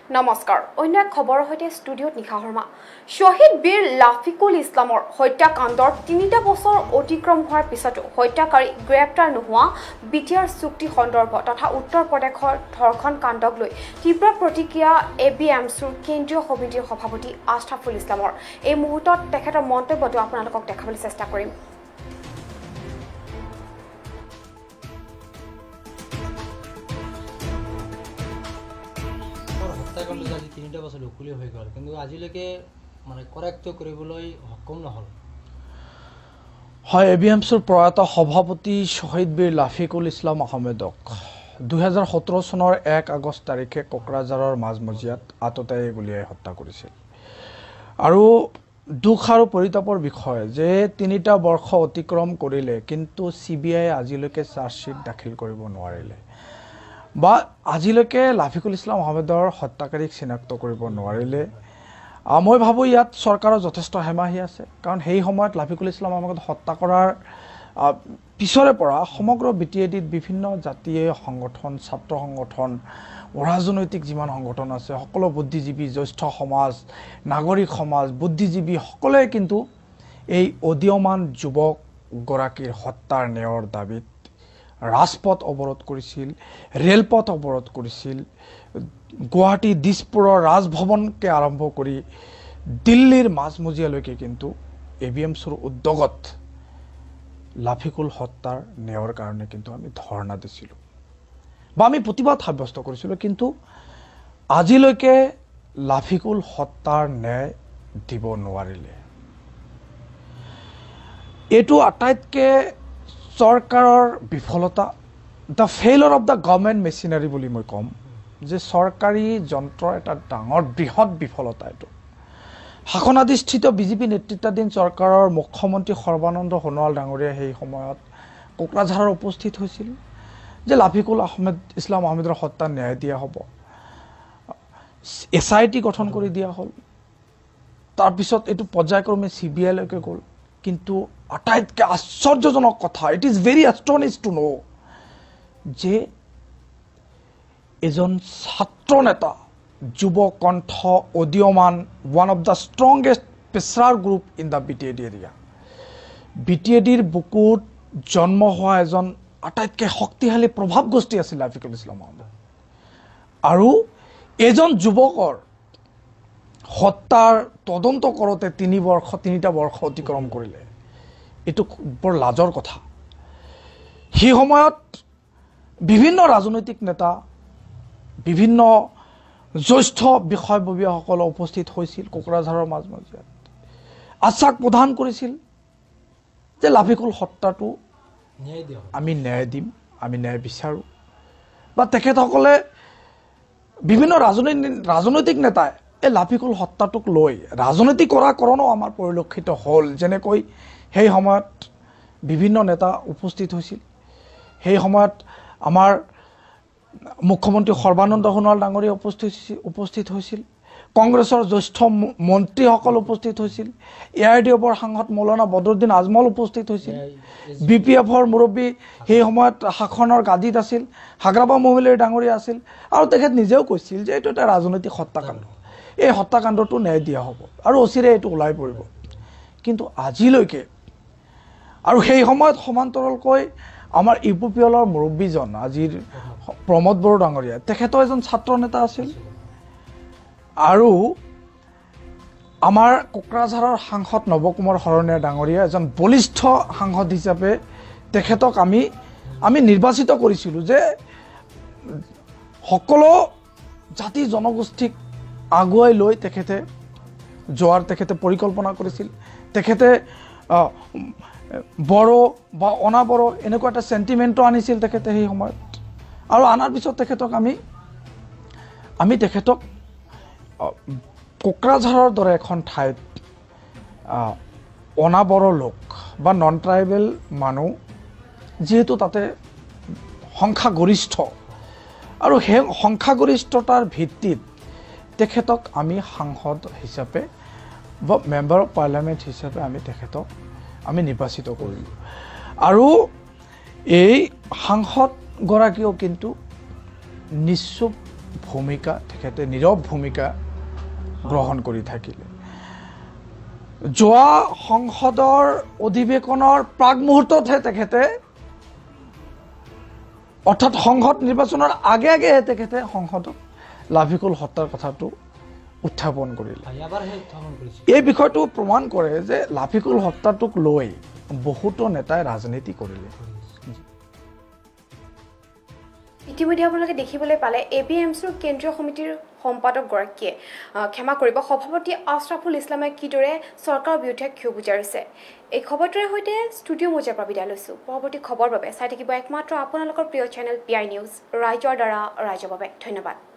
নমস্কাৰ অন্য এক খবৰৰ সৈতে ষ্টুডিঅ'ত নিশা শৰ্মা শহীদ বীৰ লাফিকুল ইছলামৰ হত্যাকাণ্ডৰ ৩টা বছৰ অতিক্ৰম হোৱাৰ পিছতো হত্যাকাৰী গ্ৰেপ্তাৰ নোহোৱা বিটিআৰ চুক্তি সন্দৰ্ভ তথা উত্তৰ প্ৰদেশৰ ধৰ্ষণ কাণ্ডক লৈ তীব্ৰ প্ৰতিক্ৰিয়া এবিএমচিৰ কেন্দ্ৰীয় সমিতিৰ সভাপতি আশৰাফুল ইছলামৰ এই মুহূৰ্তত তেখেতৰ মন্তব্যটো আপোনালোকক দেখাবলৈ চেষ্টা কৰিম। আজি ৩টা বছৰ উকুলি হৈ গ'ল কিন্তু আজিলৈকে মানে কৰেক্ট কৰিবলৈ সক্ষম নহ'ল। হয়, এবিএমচিৰ প্ৰয়াত সভাপতি শহীদ বীৰ লাফিকুল ইছলাম আহমেদক ২০১৭ চনৰ ১ আগষ্ট তাৰিখে কোকৰাঝাৰৰ মাজমজিয়াত আততায়ী গুলীয়াই হত্যা কৰিছিল। আৰু দুখ আৰু পৰিতাপৰ বিষয় যে ৩টা বৰ্ষ অতিক্ৰম কৰিলে কিন্তু CBI আজিলৈকে চাৰ্জশ্বিট দাখিল কৰিব নোৱাৰিলে বা আজিলৈকে লাফিকুল ইছলাম আহমেদৰ হত্যাকাৰীক চিনাক্ত কৰিব নোৱাৰিলে। মই ভাবোঁ ইয়াত চৰকাৰৰ যথেষ্ট হেমাহি আছে, কাৰণ সেই সময়ত লাফিকুল ইছলাম আহমেদক হত্যা কৰাৰ পিছৰে পৰা সমগ্ৰ BTADত বিভিন্ন জাতীয় সংগঠন, ছাত্ৰ সংগঠন, ৰাজনৈতিক যিমান সংগঠন আছে সকলো বুদ্ধিজীৱী, জ্যেষ্ঠ সমাজ, নাগৰিক সমাজ, বুদ্ধিজীৱী সকলোৱে কিন্তু এই উদীয়মান যুৱকগৰাকীৰ হত্যাৰ ন্যায়ৰ দাবীত ৰাজপথ অৱৰোধ কৰিছিল, ৰেলপথ অৱৰোধ কৰিছিল, গুৱাহাটী দিছপুৰৰ ৰাজভৱনকে আৰম্ভ কৰি দিল্লীৰ মাজমজিয়ালৈকে কিন্তু এবিএমচিৰ উদ্যোগত লাফিকুল হত্যাৰ ন্যায়ৰ কাৰণে কিন্তু আমি ধৰ্ণা দিছিলোঁ বা আমি প্ৰতিবাদ সাব্যস্ত কৰিছিলোঁ, কিন্তু আজিলৈকে লাফিকুল হত্যাৰ ন্যায় দিব নোৱাৰিলে। এইটো আটাইতকৈ চৰকাৰৰ বিফলতা, the failure of the government machinery বুলি মই ক'ম যে চৰকাৰী যন্ত্ৰৰ এটা ডাঙৰ বৃহৎ বিফলতা এইটো। শাসনাধিষ্ঠিত বিজেপি নেতৃত্বাধীন চৰকাৰৰ মুখ্যমন্ত্ৰী সৰ্বানন্দ সোণোৱাল ডাঙৰীয়া সেই সময়ত কোকৰাঝাৰৰ উপস্থিত হৈছিল যে লাফিকুল ইছলাম আহমেদৰ হত্যা ন্যায় দিয়া হ'ব, SIT গঠন কৰি দিয়া হ'ল, তাৰপিছত এইটো পৰ্যায়ক্ৰমে CBIলৈকে গ'ল। কিন্তু আটাইতকৈ আশ্চৰ্যজনক কথা, it is very astonished to know' যে এজন ছাত্ৰ নেতা, যুৱ কণ্ঠ, উদীয়মান, one of the strongest pressure group in the BTAD area, BTADৰ বুকুত জন্ম হোৱা এজন আটাইতকৈ শক্তিশালী প্ৰভাৱ গোষ্ঠী আছিল লাফিকুল ইছলাম আহমেদ, আৰু এজন যুৱকৰ হত্যাৰ তদন্ত কৰোঁতে ৩টা বৰ্ষ অতিক্ৰম কৰিলে। এইটো বৰ লাজৰ কথা। সেই সময়ত বিভিন্ন ৰাজনৈতিক নেতা, বিভিন্ন জ্যেষ্ঠ বিষয়ববীয়াসকল উপস্থিত হৈছিল কোকৰাঝাৰৰ মাজমজিয়াত, আশ্বাস প্ৰদান কৰিছিল যে লাফিকুল হত্যাটো আমি ন্যায় দিম, আমি ন্যায় বিচাৰোঁ, বা তেখেতসকলে বিভিন্ন ৰাজনৈতিক নেতাই এই লাফিকুল হত্যাটোক লৈ ৰাজনীতিকৰণো আমাৰ পৰিলক্ষিত হ'ল। যেনেকৈ সেই সময়ত বিভিন্ন নেতা উপস্থিত হৈছিল, সেই সময়ত আমাৰ মুখ্যমন্ত্ৰী সৰ্বানন্দ সোণোৱাল ডাঙৰীয়া উপস্থিত হৈছিল, কংগ্ৰেছৰ জ্যেষ্ঠ মন্ত্ৰীসকল উপস্থিত হৈছিল, AIDFৰ সাংসদ মৌলানা বদৰুদ্দিন আজমল উপস্থিত হৈছিল, BPFৰ মুৰব্বী সেই সময়ত শাসনৰ গাদীত আছিল, হাগ্ৰাবা মহিলাৰ ডাঙৰীয়া আছিল, আৰু তেখেত নিজেও কৈছিল যে এইটো এটা ৰাজনৈতিক হত্যাকাণ্ড, এই হত্যাকাণ্ডটো ন্যায় দিয়া হ'ব আৰু অচিৰে এইটো ওলাই পৰিব। কিন্তু আজিলৈকে, আৰু সেই সময়ত সমান্তৰালকৈ আমাৰ UPPLৰ মুৰব্বীজন আজিৰ প্ৰমোদ বড়ো ডাঙৰীয়া, তেখেতো এজন ছাত্ৰ নেতা আছিল, আৰু আমাৰ কোকৰাঝাৰৰ সাংসদ নৱকুমাৰ শৰণীয়া ডাঙৰীয়া এজন বলিষ্ঠ সাংসদ হিচাপে তেখেতক আমি নিৰ্বাচিত কৰিছিলোঁ যে সকলো জাতি জনগোষ্ঠীক আগুৱাই লৈ তেখেতে পৰিকল্পনা কৰিছিল। তেখেতে বড়ো বা অনাবড়ো এনেকুৱা এটা চেণ্টিমেণ্টো আনিছিল তেখেতে সেই সময়ত, আৰু আনাৰ পিছত তেখেতক আমি তেখেতক কোকৰাঝাৰৰ দৰে এখন ঠাইত অনাবড়ো লোক বা নন ট্ৰাইবেল মানুহ, যিহেতু তাতে সংখ্যাগৰিষ্ঠ, আৰু সেই সংখ্যাগৰিষ্ঠতাৰ ভিত্তিত তেখেতক আমি সাংসদ হিচাপে বা মেম্বাৰ অফ পাৰ্লিয়ামেণ্ট হিচাপে তেখেতক আমি নিৰ্বাচিত কৰিলোঁ। আৰু এই সাংসদগৰাকীও কিন্তু নিশ্চুপ ভূমিকা তেখেতে নীৰৱ ভূমিকা গ্ৰহণ কৰি থাকিলে যোৱা সংসদৰ অধিৱেশনৰ প্ৰাক মুহূৰ্ততহে তেখেতে অৰ্থাৎ সংসদ নিৰ্বাচনৰ আগে আগেহে তেখেতে সংসদত লাভিকুল হত্যাৰ কথাটো উত্থাপন কৰিলে এই বিষয়টো প্ৰমাণ কৰে যে লাভিকুল হত্যাটোক লৈ বহুতো নেতাই ৰাজনীতি কৰিলে ইতিমধ্যে আপোনালোকে দেখিবলৈ পালে APMCৰ কেন্দ্ৰীয় সমিতিৰ সম্পাদকগৰাকীয়ে ক্ষমা কৰিব সভাপতি আশৰাফুল ইছলামে কিদৰে চৰকাৰৰ বিৰুদ্ধে ক্ষোভ উজাৰিছে এই খবৰটোৰ সৈতে ষ্টুডিঅ' মজিয়াৰ পৰা বিদায় লৈছোঁ পৰৱৰ্তী খবৰ বাবে চাই থাকিব একমাত্ৰ আপোনালোকৰ প্ৰিয় চেনেল PI নিউজ ৰাইজৰ দ্বাৰা ৰাইজৰ বাবে ধন্যবাদ